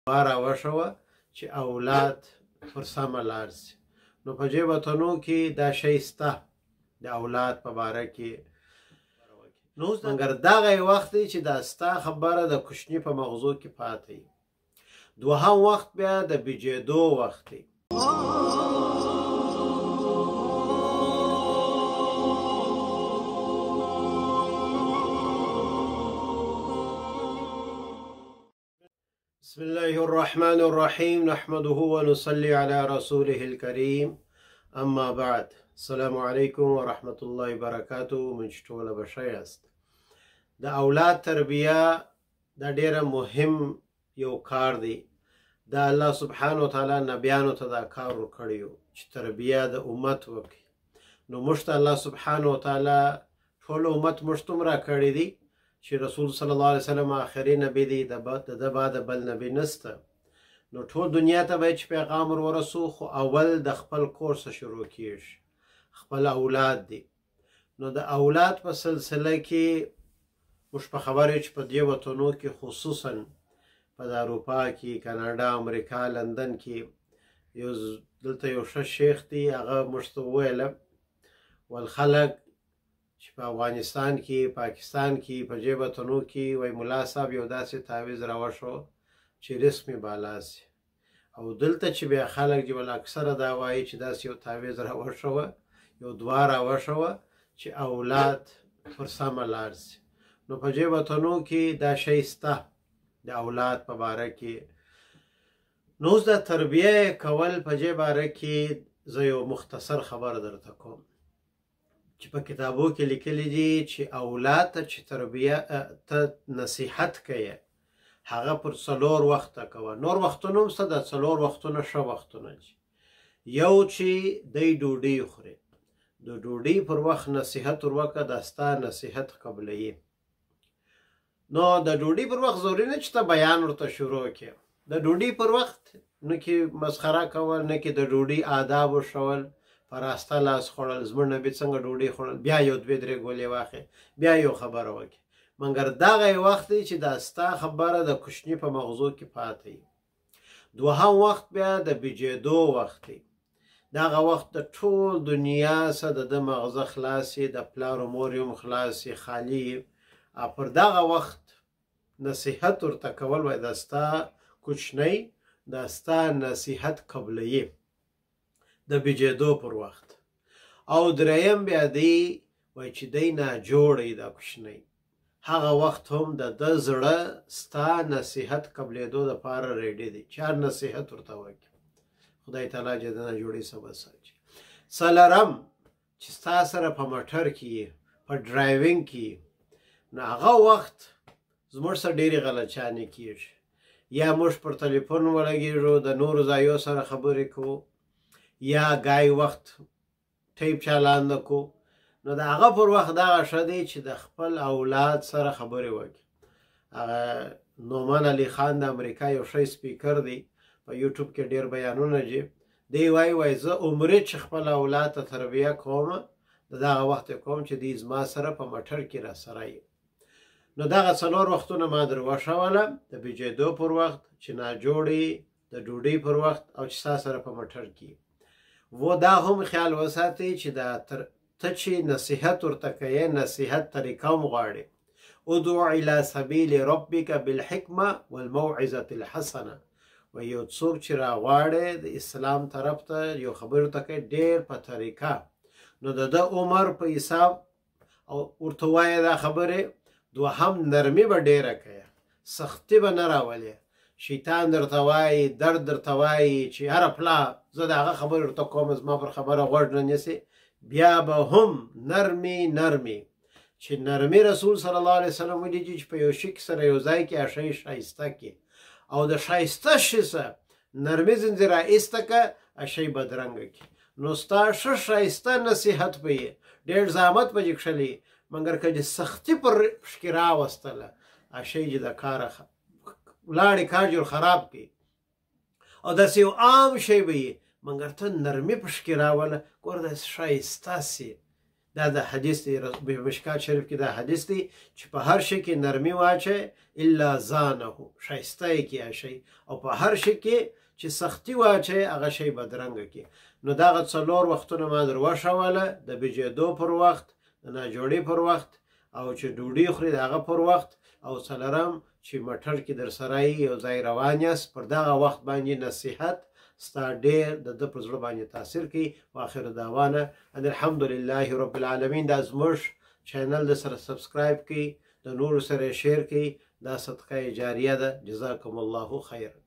راوښوه چې اولاد پر سمه لار سي. نو په دې وطنو کې دا شی شته د اولاد په باره کې. نو مګر دغه وخت دی چې دا ستا خبره د کوچني په مغزو کې پاتې. دوهم وخت بیا د بجېدو وخت دی. بسم الله الرحمن الرحيم نحمده ونصلي على رسوله الكريم اما بعد. السلام عليكم ورحمة الله وبركاته. من ټول بشي است د اولاد تربیه دا ډیره مهم یو کار دی. دا الله سبحانه وتعالی نبیانو ته دا کار ورکړیو چې تربیه د امت وکړي. نو موږ ته الله سبحانه وتعالی ټول امت موږ ته راکړی دی چې رسول صلی الله علیه وسلم آخري نبی دی، د بعد بل نبی نسته. نو ټول دنیا ته باید چې پیغام ورسو، خو اول د خپل کور څخه شروع کیږي، خپل اولاد دی. نو د اولاد په سلسله کې موږ په خبره چې په دې وطنو کې خصوصا په اروپا کې، کاناډا، امریکا، لندن کې دلته یو ښه شیخ دی، هغه موږ ته وویله والخلق چې په افغانستان کې، پاکستان کې، په دې وطنو کې وایي ملا صاحب یو داسې تعویض راوښو چې رسمي بالا سي. او دلته چې بیا خلک چې ول اکثره دا وایي چې داسې یو تعویض راوښوه، یو دعا راوښوه چې اولاد پر سمه لار سي. نو په دې وطنو کې دا شی شته د اولاد په باره کې. نو اوس د تربیه کول په دې باره کې زه یو مختصر خبر درته کوم چې په کتابو کې لیکلي دي چې اولاد ته چې تربیه ته نصیحت کوي هغه پر 4 وخته کوه. نور وختونه هم څه د 4 وختونه ښه وختونه دي. یو چې دی ډوډۍ خوري، د ډوډۍ پر وخت نصیحت ورکړه، دا ستا نصیحت قبلوي. نو د ډوډۍ پر وخت ضروري نه چې ته بیان ورته شروع کړې. د ډوډۍ پر وخت نه کې مسخره کول، نه کې د ډوډۍ آداب وښول، په راسته لاس خوړل، زموږ نبي څنګه ډوډۍ خوړل، بیا یو 2-3 ګولې واخلې، بیا یو خبره وکړې. مګر دغه وخت دی چې دا ستا خبره د کوچني په مغزو کې پاتې. دوهم وخت بیا د بجېدو وخت دی. دغه وخت د ټول دنیا څخه د مغزه خلاصي، د پلار و مور هم خلاصي، خالي. پر دغه وخت نصیحت ورته کول وای دا ستا کوچنی، دا ستا نصیحت قبلوي د بجېدو پر وخت. او دریم بیا دی وای چې دی ناجوړی دا کوچنی، هغه وخت هم د زړه ستا نصیحت قبلېدو دپاره ریډي دی چې هر نصیحت ورته وکړي. خدای تعالی چې د ناجوړۍ څخه وساتي. څلورم چې ستا سره په موټر کې، په ډرایوینګ کې، نو هغه وخت زموږ سره ډېرې غلطیانې کېږي. یا موږ پر تلیفون ولګېږو، د نورو ځایو سره خبرې کوو، یا ګای وخت ټیپ چالانده کوو. نو د هغه پر وخت دغه ښه دی چې د خپل اولاد سره خبرې وکړي. هغه نومان علي خان د امریکا یو ښه سپیکر دی، په یوټیوب کې ډېر بیانونه دي. دی وایي زه عمرې چې خپل اولاد ته تربیه کوم، د دغه وخت کوم چې دی زما سره په موټر کې را سره یي. نو دغه 4 وختونه ما در وښوله، د بجېدو پر وخت، چې ناجوړی، د ډوډۍ پر وخت، او چې ستا سره په موټر کې. و دا هم خیال وساتئ چې دا ته چې نصیحت ورته کوې، نصیحت طریقه هم غواړي. ادعو الى سبیل ربک بالحکمه والموعظه الحسنه. و یو څوک چې راغواړي د اسلام طرف ته یو خبرو ته کوي ډېر په طریقه، نو د عمر په حساب او ورته وایه دا خبرې. دوهم نرمي به ډېره کوي، سختي به نه راولې. شیطان درته وایي، درد درته وایي چې هره پلا زه د هغه خبرې ورته کوم، زما پر خبره غوږ نه نیسي. بیا به هم نرمي چې نرمي رسول صلی الله علیه وسلم ویلي چې په یو شي سره یو ځای کې شی ښایسته کړي، او د ښایسته شي سره نرمي ځینځیر راایسته که شی بدرنګه کړي. نو ستا ښه ښایسته نصیحت به یې ډېر زحمت به دې کښلی، مګر که دې سختي پر پشکې راوستله شی چې د کاره ولاړې کار جوړ خراب کړي، او داسې یو عام شی به یې، مګر ته نرمي پشکې راوله، ګوره داسې ښایسته سي، دا د حدیث دی مشکات شریف کې دا حدیث دی چې په هر شي کې نرمي واچي الا زانه ښایسته یې کې شي او په هر شي کې چې سختی واچي هغه شی بدرنګه کې نو دغه څلور وختونه ما در وښوله د بجېدو پر وخت د ناجوړي پر وخت او چې ډوډۍ خوري د هغه پر وخت او څلورم چې موټر کې در سره یو ځای روان یاست پر دغه وخت باندې نصیحت ستا ډېر د ده په زړه باندې تاثیر کوي واخر دعوانا ان الحمدلله رب العالمین دا زموږ چینل د سره سبسکرایب کړئ د نورو سره شیر کړئ دا صدقه جاریه ده جزاکم الله خیر